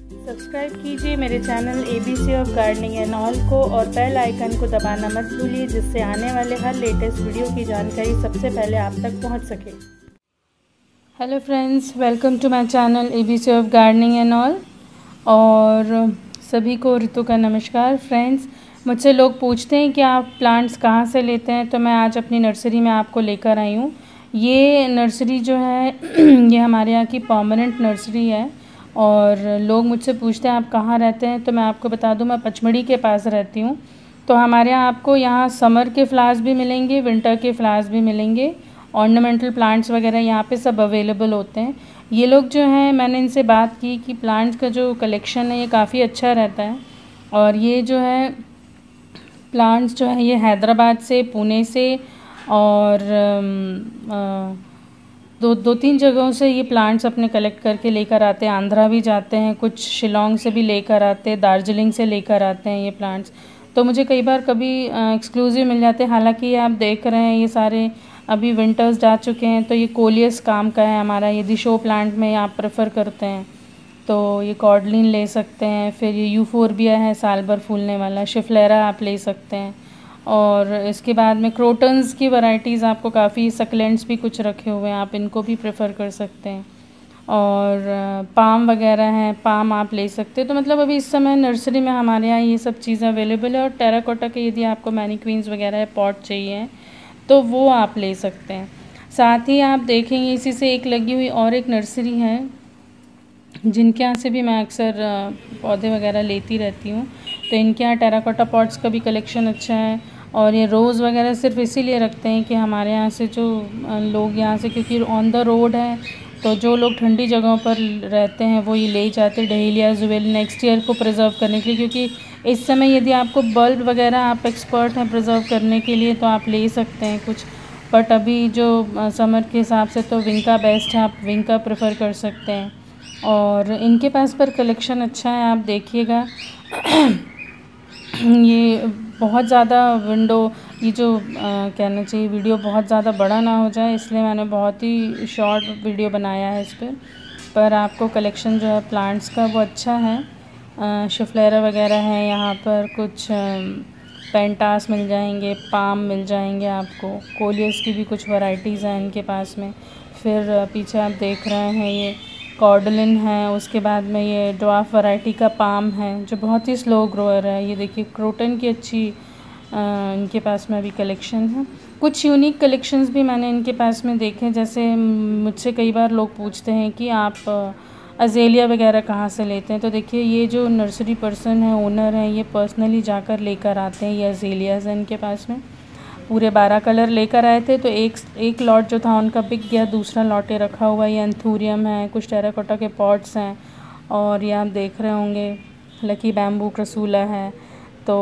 Subscribe कीजिए मेरे channel ABC of gardening and all को और बेल आइकन को दबाना मत भूलिए, जिससे आने वाले हर लेटेस्ट वीडियो की जानकारी सबसे पहले आप तक पहुंच सके। Hello friends, welcome to my channel ABC of gardening and all. और सभी को ऋतु का नमस्कार। फ्रेंड्स, मुझसे लोग पूछते हैं कि आप प्लांट्स कहाँ से लेते हैं, तो मैं आज अपनी नर्सरी में आपको लेकर आई हूँ। ये नर्सरी जो है ये हमारे यहाँ की परमानेंट नर्सरी है। और लोग मुझसे पूछते हैं आप कहाँ रहते हैं, तो मैं आपको बता दूं मैं पचमढ़ी के पास रहती हूँ। तो हमारे यहाँ आपको यहाँ समर के फ्लावर्स भी मिलेंगे, विंटर के फ्लावर्स भी मिलेंगे, ऑर्नामेंटल प्लांट्स वगैरह यहाँ पे सब अवेलेबल होते हैं। ये लोग जो हैं, मैंने इनसे बात की कि प्लांट्स का जो कलेक्शन है ये काफ़ी अच्छा रहता है। और ये जो है प्लांट्स जो है ये हैदराबाद से, पुणे से और दो तीन जगहों से ये प्लांट्स अपने कलेक्ट करके लेकर आते हैं। आंध्रा भी जाते हैं, कुछ शिलोंग से भी लेकर आते हैं, दार्जिलिंग से लेकर आते हैं ये प्लांट्स। तो मुझे कई बार कभी एक्सक्लूसिव मिल जाते हैं। हालांकि ये आप देख रहे हैं ये सारे अभी विंटर्स जा चुके हैं। तो ये कोलियस काम का है हमारा। यदि शो प्लांट में आप प्रेफर करते हैं तो ये कॉर्डलिन ले सकते हैं। फिर ये यूफोरबिया है, साल भर फूलने वाला। शिफ्लेरा आप ले सकते हैं। और इसके बाद में क्रोटन्स की वैरायटीज़ आपको काफ़ी, सक्लेंट्स भी कुछ रखे हुए हैं, आप इनको भी प्रेफर कर सकते हैं। और पाम वगैरह हैं, पाम आप ले सकते हैं। तो मतलब अभी इस समय नर्सरी में हमारे यहाँ ये सब चीज़ें अवेलेबल है। और टेराकोटा के यदि आपको मैनीक्वीन्स वगैरह पॉट चाहिए तो वो आप ले सकते हैं। साथ ही आप देखेंगे इसी से एक लगी हुई और एक नर्सरी है जिनके यहाँ से भी मैं अक्सर पौधे वगैरह लेती रहती हूँ। तो इनके यहाँ टेराकोटा पॉट्स का भी कलेक्शन अच्छा है। और ये रोज़ वगैरह सिर्फ इसीलिए रखते हैं कि हमारे यहाँ से जो लोग यहाँ से, क्योंकि ऑन द रोड है, तो जो लोग ठंडी जगहों पर रहते हैं वो ये ले जाते हैं। डहेलिया जुवेल नेक्स्ट ईयर को प्रिजर्व करने के लिए, क्योंकि इस समय यदि आपको बल्ब वगैरह आप एक्सपर्ट हैं प्रिजर्व करने के लिए तो आप ले सकते हैं कुछ। बट अभी जो समर के हिसाब से तो विंका बेस्ट है, आप विंका प्रेफर कर सकते हैं। और इनके पास पर कलेक्शन अच्छा है, आप देखिएगा। ये बहुत ज़्यादा विंडो, ये जो कहना चाहिए वीडियो बहुत ज़्यादा बड़ा ना हो जाए, इसलिए मैंने बहुत ही शॉर्ट वीडियो बनाया है इस पर आपको कलेक्शन जो है प्लांट्स का वो अच्छा है। शिफ्लेरा वगैरह है यहाँ पर, कुछ पेंटास मिल जाएंगे, पाम मिल जाएंगे आपको, कोलियस की भी कुछ वैरायटीज़ हैं इनके पास में। फिर पीछे आप देख रहे हैं ये कॉर्डलिन है। उसके बाद में ये ड्वार्फ वैरायटी का पाम है जो बहुत ही स्लो ग्रोअर है। ये देखिए क्रोटन की अच्छी इनके पास में अभी कलेक्शन है। कुछ यूनिक कलेक्शंस भी मैंने इनके पास में देखे। जैसे मुझसे कई बार लोग पूछते हैं कि आप अज़ेलिया वगैरह कहाँ से लेते हैं। तो देखिए ये जो नर्सरी पर्सन है, ओनर है, ये पर्सनली जाकर लेकर आते हैं। ये अज़ेलियाज़ हैं इनके पास में। पूरे 12 कलर लेकर आए थे। तो एक लॉट जो था उनका बिक गया, दूसरा लॉट ये रखा हुआ। ये एंथूरियम है, कुछ टेराकोटा के पॉट्स हैं। और ये आप देख रहे होंगे लकी बैम्बू क्रसूला है। तो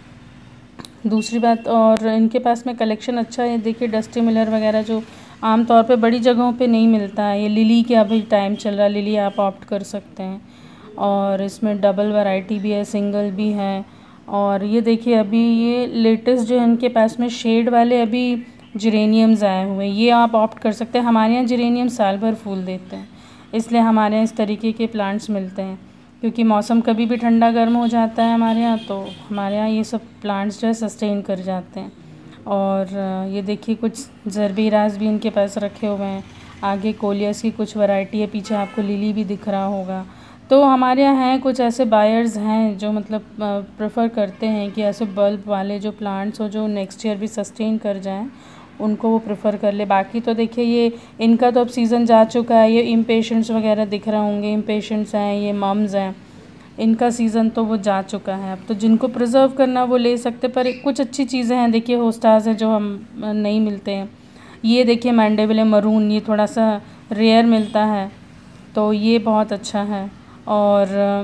दूसरी बात, और इनके पास में कलेक्शन अच्छा है। देखिए डस्टी मिलर वगैरह जो आम तौर पे बड़ी जगहों पे नहीं मिलता है। ये लिली के अभी टाइम चल रहा है, लिली आप ऑप्ट कर सकते हैं। और इसमें डबल वैरायटी भी है, सिंगल भी है। और ये देखिए अभी ये लेटेस्ट जो है इनके पास में शेड वाले अभी जिरेनियम्स आए हुए हैं, ये आप ऑप्ट कर सकते हैं। हमारे यहाँ जिरेनियम साल भर फूल देते हैं, इसलिए हमारे यहाँ इस तरीके के प्लांट्स मिलते हैं। क्योंकि मौसम कभी भी ठंडा गर्म हो जाता है हमारे यहाँ, तो हमारे यहाँ ये सब प्लांट्स जो है सस्टेन कर जाते हैं। और ये देखिए कुछ जरबेराज भी इनके पास रखे हुए हैं। आगे कोलियस की कुछ वैरायटी है, पीछे आपको लिली भी दिख रहा होगा। तो हमारे यहाँ हैं कुछ ऐसे बायर्स हैं जो मतलब प्रेफर करते हैं कि ऐसे बल्ब वाले जो प्लांट्स हो जो नेक्स्ट ईयर भी सस्टेन कर जाएं, उनको वो प्रेफर कर ले। बाकी तो देखिए ये इनका तो अब सीज़न जा चुका है। ये इम्पेशेंट्स वगैरह दिख रहे होंगे, इम्पेशेंट्स हैं, ये मम्स हैं, इनका सीज़न तो वो जा चुका है। अब तो जिनको प्रिजर्व करना वो ले सकते। पर कुछ अच्छी चीज़ें हैं, देखिए होस्टास हैं जो हम नहीं मिलते हैं। ये देखिए मैंडेविले मरून, ये थोड़ा सा रेयर मिलता है, तो ये बहुत अच्छा है। और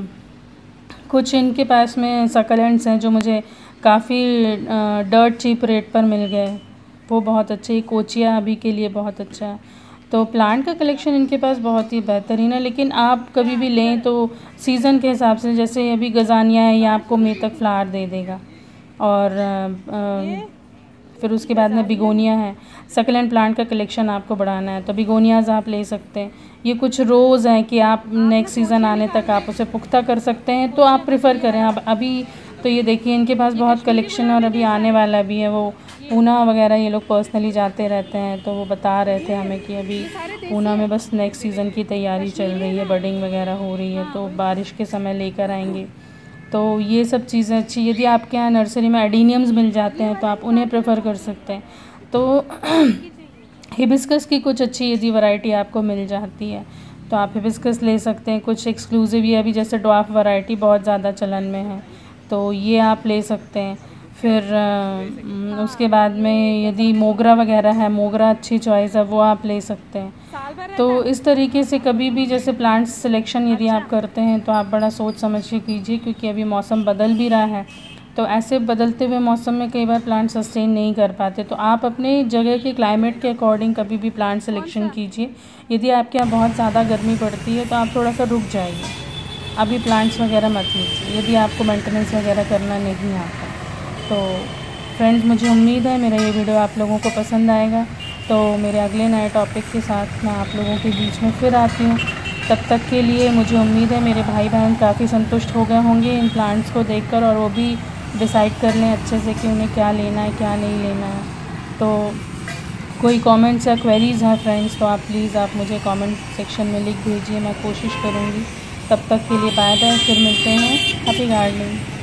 कुछ इनके पास में सकलेंट्स हैं जो मुझे काफ़ी डर्ट चीप रेट पर मिल गए, वो बहुत अच्छे। कोचिया अभी के लिए बहुत अच्छा है। तो प्लांट का कलेक्शन इनके पास बहुत ही बेहतरीन है। लेकिन आप कभी भी लें तो सीज़न के हिसाब से, जैसे अभी गजानिया है, ये आपको मई तक फ्लावर दे देगा। और फिर उसके बाद में बिगोनिया है। सक्लेंट प्लांट का कलेक्शन आपको बढ़ाना है तो बिगोनियाज़ आप ले सकते हैं। ये कुछ रोज़ हैं कि आप नेक्स्ट सीज़न आने तक आप उसे पुख्ता कर सकते हैं, तो आप प्रेफर करें। अब अभी तो ये देखिए इनके पास बहुत कलेक्शन है और अभी आने वाला भी है। वो पूना वगैरह ये लोग पर्सनली जाते रहते हैं, तो वो बता रहे थे हमें कि अभी पूना में बस नेक्स्ट सीज़न की तैयारी चल रही है, बडिंग वगैरह हो रही है, तो बारिश के समय लेकर आएंगे। तो ये सब चीज़ें अच्छी, यदि आपके यहाँ नर्सरी में एडीनियम्स मिल जाते हैं तो आप उन्हें प्रेफर कर सकते हैं। तो हिबिस्कस की कुछ अच्छी यदि वैरायटी आपको मिल जाती है तो आप हिबिस्कस ले सकते हैं। कुछ एक्सक्लूसिव ये अभी जैसे ड्वार्फ वैरायटी बहुत ज़्यादा चलन में है, तो ये आप ले सकते हैं। फिर उसके बाद में यदि मोगरा वगैरह है, मोगरा अच्छी चॉइस है, वो आप ले सकते हैं। तो इस तरीके से कभी भी जैसे प्लांट सिलेक्शन यदि आप करते हैं तो आप बड़ा सोच समझ के कीजिए, क्योंकि अभी मौसम बदल भी रहा है, तो ऐसे बदलते हुए मौसम में कई बार प्लांट सस्टेन नहीं कर पाते। तो आप अपने जगह के क्लाइमेट के अकॉर्डिंग कभी भी प्लांट सिलेक्शन कीजिए। यदि आपके यहाँ बहुत ज़्यादा गर्मी पड़ती है तो आप थोड़ा सा रुक जाइए, अभी प्लांट्स वगैरह मत लीजिए यदि आपको मेंटेनेंस वगैरह करना नहीं आता। तो फ्रेंड्स, मुझे उम्मीद है मेरा ये वीडियो आप लोगों को पसंद आएगा। तो मेरे अगले नए टॉपिक के साथ मैं आप लोगों के बीच में फिर आती हूँ। तब तक के लिए मुझे उम्मीद है मेरे भाई बहन काफ़ी संतुष्ट हो गए होंगे इन प्लांट्स को देखकर, और वो भी डिसाइड कर लें अच्छे से कि उन्हें क्या लेना है क्या नहीं लेना है। तो कोई कमेंट्स या क्वेरीज़ हैं फ्रेंड्स तो आप प्लीज़ आप मुझे कमेंट सेक्शन में लिख भेजिए, मैं कोशिश करूँगी। तब तक के लिए बाय बाय, फिर मिलते हैं। Happy gardening.